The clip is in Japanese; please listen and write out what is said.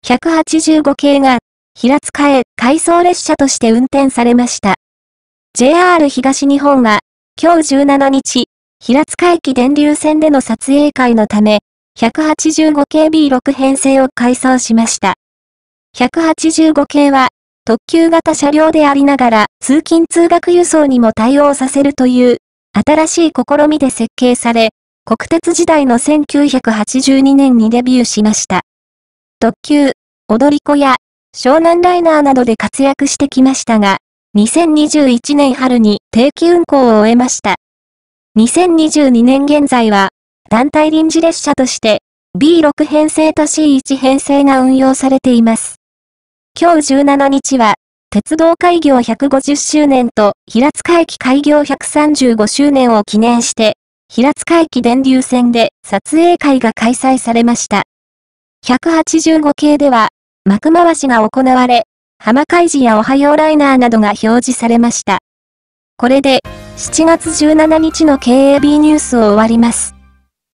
185系が、平塚へ回送列車として運転されました。JR 東日本は、今日17日、平塚駅電流線での撮影会のため、185系 B6 編成を改装しました。185系は、特急型車両でありながら通勤通学輸送にも対応させるという、新しい試みで設計され、国鉄時代の1982年にデビューしました。特急、踊り子や、湘南ライナーなどで活躍してきましたが、2021年春に定期運行を終えました。2022年現在は、団体臨時列車として、B6 編成と C1 編成が運用されています。今日17日は、鉄道開業150周年と平塚駅開業135周年を記念して、平塚駅電流線で撮影会が開催されました。185系では、幕回しが行われ、浜海寺やおはようライナーなどが表示されました。これで、7月17日の KAB ニュースを終わります。